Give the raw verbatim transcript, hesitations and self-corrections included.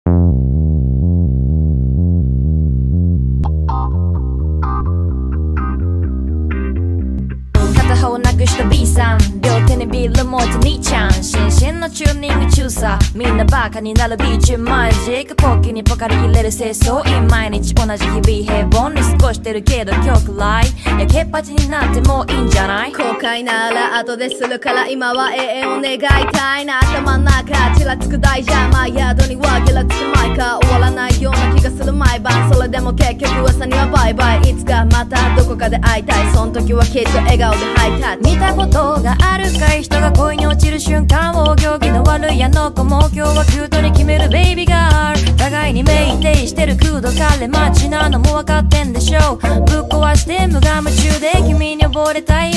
片方なくした B さん、両手にビール持つ兄ちゃん、新進のチューニング中さ、みんなバカになるビーチマジック、ポッケにポカリ入れる清掃員、毎日同じ日々平凡に過ごしてるけど今日くらいやけっぱちになってもいいんじゃない？ 後悔なら後でするから今は永遠を願いたいな。頭の中ちらつく大ジャマー宿にはギラつくマイカー、終わらないような気がする毎晩。それでも結局朝にはバイバイ、いつかまたどこかで会いたい、その時はきっと笑顔でハイタッチ。 見たことがあるかい、人が恋に落ちる瞬間を。行儀の悪いあの子も今日はキュートに決めるベイビーガール。互いにメイテイしてる空洞彼待ちなのも分かってんでしょう。ぶっ壊して無我夢中で君に溺れたい